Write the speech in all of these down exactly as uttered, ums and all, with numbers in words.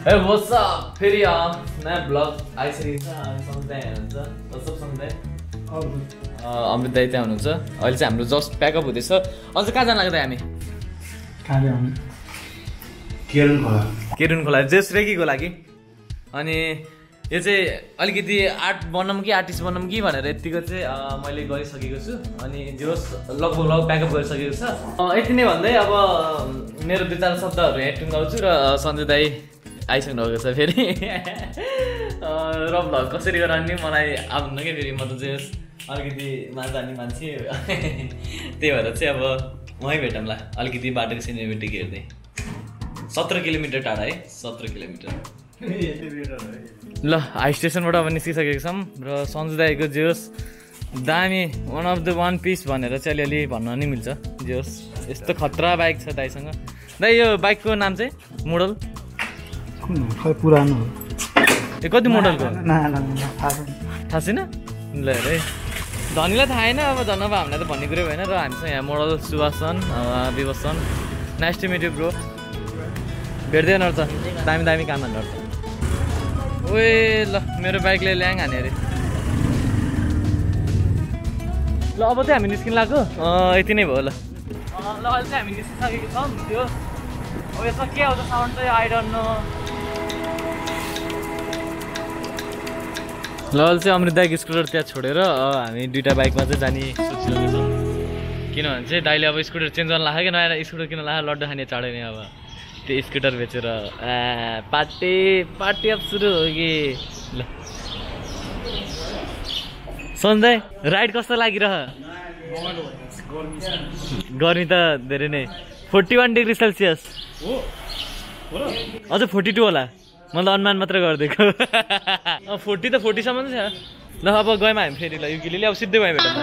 Hey, what's up? फेरि नयाँ blog आइसकेको छ। अनि सन्जय हुनुहुन्छ। What's up Sanjay? अमृत दाइ त्यहाँ हुनुहुन्छ। अहिले चाहिँ हाम्रो जस्ट प्याकअप हुँदैछ। अझ कहाँ जान लाग्दै हामी? खाने हामी केरुन खोला। केरुन खोला जेस रेकीको लागि। अनि यो चाहिँ अलिकति आर्ट बनाऊँ कि आर्टिस्ट बनाऊँ कि भनेर यतिको चाहिँ मैले गरिसकेको छु। अनि जोस लगभग लगभग प्याकअप गरिसकेको छ। यति नै भन्दै अब मेरो दुई चार शब्दहरू यहाँ टुङ्गाउँछु र सन्जय दाइ आइसक्नु भएको छ फेरि। र भ्लग कसरी गराउने मलाई आउनु क्या फेरि म त चाहिँ अलिकति नजान्ने मान्छे त्यही भएर चाहिँ अब वहीँ भेटौँला अलिकति बाटोको सिनेमेटिक हेर्दै। सत्र किलोमिटर टाढा है सत्र किलोमिटर ल हाई स्टेसनबाट अब निस्किसकेको छौँ र सन्जय दाइको जोस् दामी one of the one piece भनेर चाहिँ अलिअलि भन्न नि मिल्छ। जोस् यस्तो खतरा बाइक छ दाइसँग। दाइ यो बाइकको नाम चाहिँ मोडल पुरानो हो ए कति मोडलको थाहा छैन? ल है धनीलाई थाहा होइन अब धन अब हामीलाई त भन्ने कुरो भएन। र हामीसँग यहाँ मोडल सुभाषन विवसन nice to meet you bro. भेट्दैन रहेछ दामी दामी काम हान्नु रहेछ। ओए ल मेरो बाइकले ल्याङ हाने अरे। ल अब चाहिँ हामी निस्किन लाग्यो यति नै भयो। ल ल अहिले चाहिँ हामी निस्किसकेको छौँ। त्यो अब यसमा के आउँछ साउन्ड चाहिँ आई डोन्ट नो। ल अहिले चाहिँ अमृत दाइको स्कुटर त्यहाँ छोडेर हामी दुइटा बाइकमा चाहिँ जाने सोचिरहेको छौँ। किनभने चाहिँ दाइले अब स्कुटर चेन्ज गर्न लाग्यो कि नयाँ स्कुटर किन लाग्यो लड्डु खाने चाँडै नै अब त्यो स्कुटर बेचेर ए पार्टी पार्टी अब सुरु हो कि। ल सन्जय राइड कस्तो लागिरह? गर्मी त धेरै नै फोर्टी वान डिग्री सेल्सियस अझ फोर्टी टू होला मलाई अनुमान मात्र गरिदिएको। फोर्टी त फोर्टीसम्म छ। ल अब गयौँ हामी फेरि ल युकिलीले अब सिधै गयौँ भेटौँ।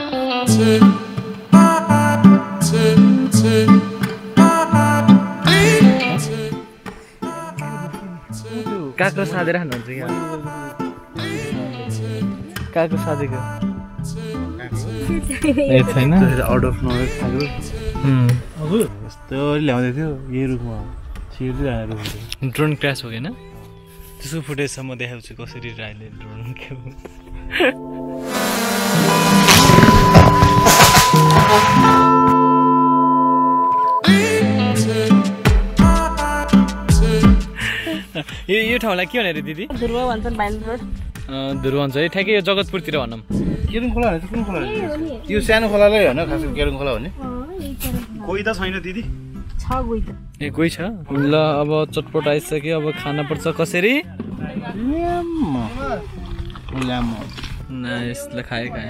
काँक्रो साँधेर खानुहुन्छ क्या? काँक्रो साँधेको ए छैन आउट अफ नलेज खाएको हजुर यस्तो ल्याउँदै थियो यही रुखमा छिर्दै ड्रोन क्रास हो होइन? त्यसको फुटेज म देखाउँछु कसरी राईले ड्रोन खेल। यो यो ठाउँलाई के भनेर दिदी? ध्रुव भन्छन् भाइल रोड। ध्रुव भन्छ है ठ्याक्कै यो जगतपुरतिर भनौँ। केरुङ खोला होइन कुन खोला? यो सानो खोलाले होइन खास केरुङ खोला हो नि। कोही त छैन दिदी? छ कोही त। ए कोही छ? ल अब चटपट आइसक्यो अब खान पर्छ कसरी? नाइस ल खाएँ खाएँ।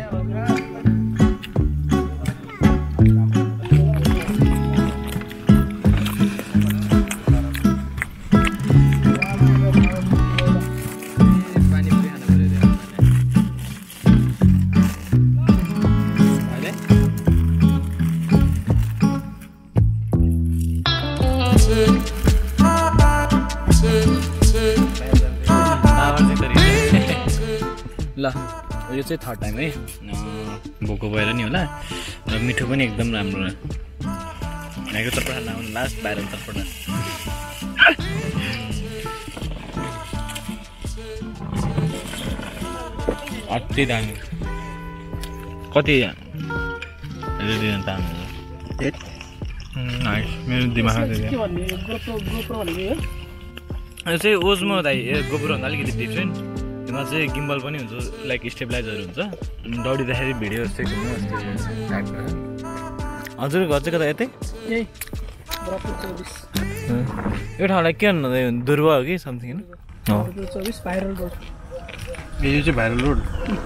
ल यो चाहिँ थर्ड टाइम है भोको भएर नि होला र मिठो पनि एकदम राम्रो। यहाँको चटपटा लाउनु लास्ट भाइरल चटपटा। अति दामी कति मेरो दिमाग यो चाहिँ ओजमो दाइ गोप्रोभन्दा अलिकति डिफ्रेन्ट। त्यसमा चाहिँ गिम्बल पनि हुन्छ लाइक स्टेबलाइजर हुन्छ दौडिँदाखेरि भिडियो जस्तै घुम्नु जस्तै टाइपको। हजुरको घर चाहिँ कता यतै? यो ठाउँलाई के भन्नु ध्रुव हो कि समथिङ होइन? यो चाहिँ भाइरल रोड।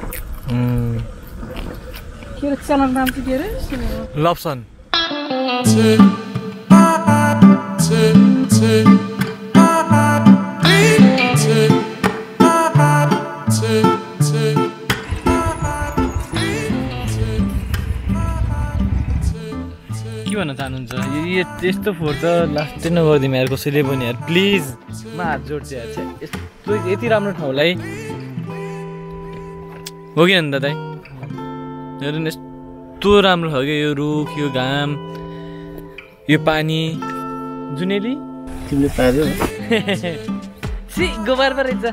के च्यानल नाम चाहिँ के अरे? लप्सन। के भन्न चाहनुहुन्छ? यो यस्तो फोहोर त लास्टै नगरिदिउँ यार कसैले पनि यार प्लिज म हात जोड्छु यार। यस्तो यति राम्रो ठाउँलाई हो कि अन्त दाइ हेर्नु यस्तो राम्रो छ क्या यो रुख यो घाम यो पानी जुनेली तिमीले पार्यो छि गोबर पो रहेछ।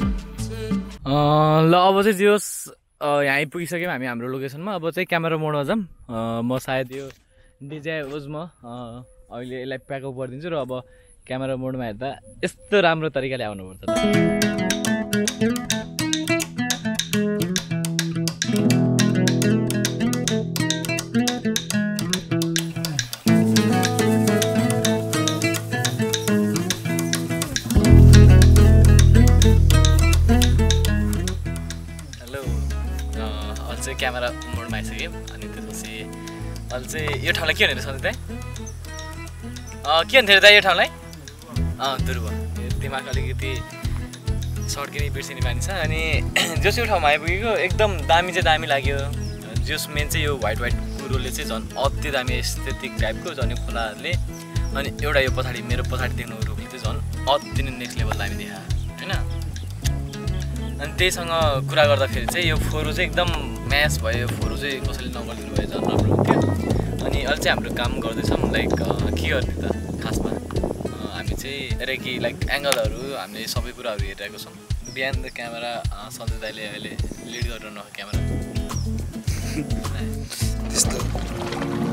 ल अब चाहिँ जे होस् यहाँ आइपुगिसक्यौँ हामी हाम्रो लोकेसनमा। अब चाहिँ क्यामेरा मोडमा जाऊँ। म सायद यो डिजाई ओजमा अहिले यसलाई प्याकअप गरिदिन्छु र अब क्यामेरा मोडमा हेर्दा यस्तो राम्रो तरिकाले आउनुपर्छ। क्यामेरा मोडमा आइसक्यौँ अनि त्यसपछि अहिले चाहिँ यो ठाउँलाई के भनेर सधैँ त के भन्थ्यो त यो ठाउँलाई ध्रुव। दिमाग अलिकति सड्किने बिर्सिने बानी छ। अनि जस यो ठाउँमा आइपुगेको एकदम दामी चाहिँ दामी लाग्यो। जस मेन चाहिँ यो व्हाइट व्हाइट कुरोले चाहिँ झन् अति दामी एस्थेटिक टाइपको झन् यो खोलाले। अनि एउटा यो पछाडि मेरो पछाडि देख्नु रुखले चाहिँ झन् अति नै नेक्स्ट लेभल दामी देखा होइन। अनि त्यहीसँग कुरा गर्दाखेरि चाहिँ यो फोरो चाहिँ एकदम म्याच भयो। यो फोरो चाहिँ कसैले नगरिदिनु भयो झन् राम्रो हुन्थ्यो। अनि अहिले चाहिँ हाम्रो काम गर्दैछौँ लाइक के गर्ने त खासमा हामी चाहिँ रेकी लाइक एङ्गलहरू हामीले सबै कुराहरू हेरिरहेको छौँ। बिहान द क्यामेरा सन्जय दाइले अहिले लिड गरिरहनु क्यामेरा त्यस्तो।